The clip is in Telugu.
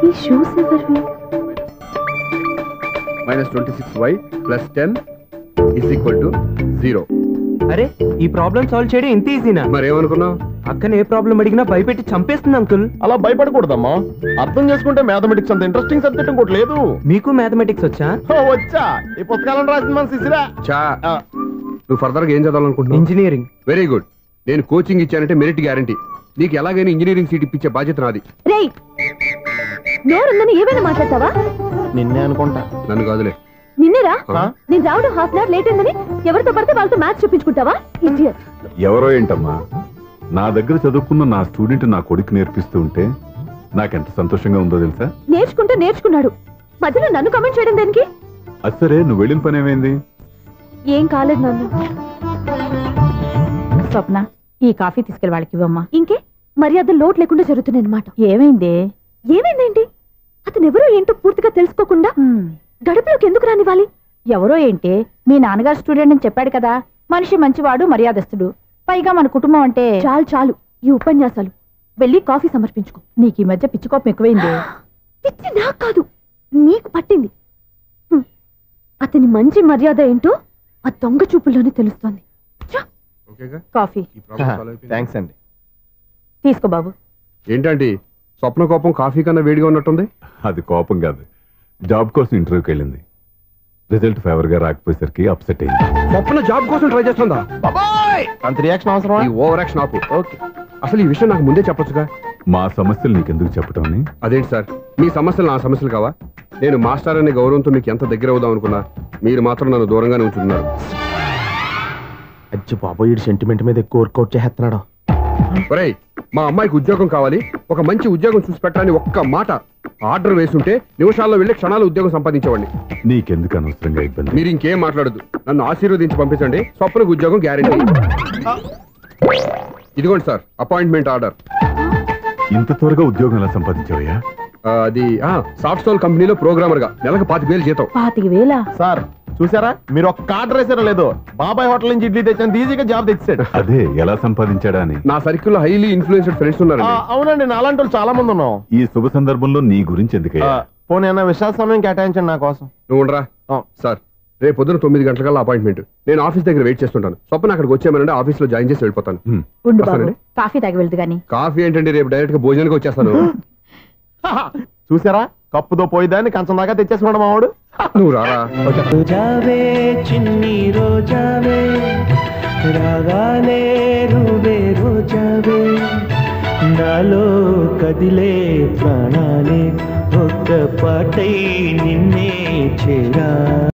ఈ షూస్ ఎవరివి? -26y + 10 = 0. అరే ఈ ప్రాబ్లం సాల్వ్ చేయడం ఇంత ఈజీనా? మరేమనుకున్నావు? అక్కనే ఏ ప్రాబ్లం అడిగినా భయపెట్టి చంపేస్తుంది అంకుల్. అలా భయపడకూడదమ్మా. అర్థం చేసుకుంటే మ్యాథమెటిక్స్ అంత ఇంట్రెస్టింగ్ సబ్జెక్ట్ ఇంకోటి లేదు. మీకు మ్యాథమెటిక్స్ వచ్చా? వచ్చా. ఈ పుస్తకాలను రాసింది మన శిశిరా. నువ్వు ఫర్దర్ గా ఏం చదవాలనుకుంటున్నావు? ఇంజనీరింగ్. Very good. నేను కోచింగ్ ఇచ్చానంటే మెరిట్ గ్యారంటీ. నీకు ఎలాగైనా ఇంజనీరింగ్ సీట్ ఇప్పించే బాధ్యత నాది. రేయ్, నోరుందని ఏమైనా మాట్లాడతావా? నిన్నే అనుకుంటా. నన్ను కాదులే. నిన్నేరా? నేను రావడం హాఫ్ అన్ అవర్ లేట్ అయిందని ఎవరితో పడితే వాళ్ళతో మ్యాథ్స్ చూపించుకుంటావా? ఇడియట్. ఎవరో ఏంటమ్మా, నా దగ్గర చదువుకున్న నా స్టూడెంట్ నా కొడుకు నేర్పిస్తూ ఉంటే నాకెంత సంతోషంగా ఉందో తెలుసా? నేర్చుకుంటే నేర్చుకున్నాడు, మధ్యలో నన్ను కమెంట్ చేయడం దానికి? అసరే నువ్వు వెళ్ళిన పని ఏమైంది? ఏం కాలేదు నాన్న. స్వప్న, ఈ కాఫీ తీసుకెళ్ళి వాళ్ళకి ఇవ్వమ్మా. ఇంకే మర్యాద లోటు లేకుండా జరుగుతున్నాయి అన్నమాట. ఏమైంది? ఏమైందేంటి? అతను ఎవరో ఏంటో పూర్తిగా తెలుసుకోకుండా గడపలోకి ఎందుకు రానివ్వాలి? ఎవరో ఏంటి, మీ నాన్నగారు స్టూడెంట్ అని చెప్పాడు కదా. మనిషి మంచివాడు, మర్యాదస్తుడు. పైగా మన కుటుంబం అంటే. చాలు చాలు ఈ ఉపన్యాసాలు. వెళ్ళి కాఫీ సమర్పించుకో. నీకు ఈ మధ్య పిచ్చికోపం ఎక్కువైంది. పిచ్చి నాకు కాదు, నీకు పట్టింది. అతని మంచి మర్యాద ఏంటో ఆ దొంగ చూపుల్లోనే తెలుస్తోంది. కాఫీ థ్యాంక్స్ అండి. తీసుకో బాబు. ఏంటంటే స్వప్న కోపం కాఫీ కన్నా వేడిగా ఉన్నట్టుంది? అది కోపం కాదు, జాబ్ కోసం ఇంటర్వ్యూకి వెళ్ళింది. రిజల్ట్ ఫేవర్ గా రాకపోయేసరికి అప్సెట్ అయింది. స్వప్న జాబ్ కోసం ట్రై చేస్తుందా? అంత రియాక్షన్ అవసరం? ఈ ఓవర్ యాక్షన్ ఆపు. ఓకే, అసలు ఈ విషయం నాకు ముందే చెప్పొచ్చుగా. మా సమస్యలు నీకెందుకు చెప్పటం? అదేంటి సార్, మీ సమస్యలు నా సమస్యలు కావా? నేను మాస్టర్ అనే గౌరవంతో మీకు ఎంత దగ్గర అవుదాం అనుకున్నా, మీరు మాత్రం నన్ను దూరంగానే ఉంచుతున్నారు. అచ్చి బాబోయ్, ఈ సెంటిమెంట్ మీద ఎక్కువ వర్కౌట్ చేస్తున్నాడు. ఒరేయ్, మా అమ్మాయికి ఉద్యోగం కావాలి, ఒక మంచి ఉద్యోగం చూసి పెట్టాలని ఒక్క మాట ఆర్డర్ వేస్తుంటే నిమిషాల్లో వెళ్ళి క్షణాలు ఉద్యోగం సంపాదించేవాడిని. నీకెందుకు అనవసరంగా ఇబ్బంది? మీరు ఇంకేం మాట్లాడదు, నన్ను ఆశీర్వదించి పంపించండి. స్వప్నకు ఉద్యోగం గ్యారెంటీ. ఇదిగోండి సార్, అపాయింట్మెంట్ ఆర్డర్. ఇంత త్వరగా ఉద్యోగం ఎలా సంపాదించావయ్యా? అది సాఫ్ట్వేర్ కంపెనీలో ప్రోగ్రామర్ గా నెలకు 25,000 జీతం. 25,000? సార్ చూసారా, మీరు ఒక్క ఆర్డర్ వేసారో లేదో, బాబాయ్ హోటల్ నుంచి ఇడ్లీ తెచ్చాను, ఈజీగా జాబ్ తెచ్చాడు. అదే ఎలా సంపాదించాడా అని. నా సర్కిల్ లో హైలీ ఇన్ఫ్లుయెన్స్డ్ ఫ్రెండ్స్ ఉన్నారు. అవునండి, నా అలాంటి వాళ్ళు చాలా మంది ఉన్నాం. ఈ శుభ సందర్భంలో నీ గురించి ఎందుకయ్యా? పోనీ అన్న విశాల సమయం కేటాయించండి నా కోసం. నువ్వు ఉండరా సార్, రేపు పొద్దున 9 గంటలకల్లా అపాయింట్మెంట్. నేను ఆఫీస్ దగ్గర వెయిట్ చేస్తుంటాను. స్వప్న అక్కడికి వచ్చేయమనండి, ఆఫీస్ లో జాయిన్ చేసి వెళ్ళిపోతాను. ఉండు బాబు, కాఫీ తాగి వెళ్దు గాని. కాఫీ ఏంటండి, రేపు డైరెక్ట్ గా భోజనానికి వచ్చేస్తాను. చూసారా, కప్పుతో పోయిదాన్ని కంచం దాకా తెచ్చేసుకున్నాడు మావాడు. నువ్వు రారా. రోజావే చిన్ని రోజావే, రాగాలే రూవే రోజావే, నాలో కదిలే ప్రాణాలే ఒక్క పాటై నిన్నే చేరా.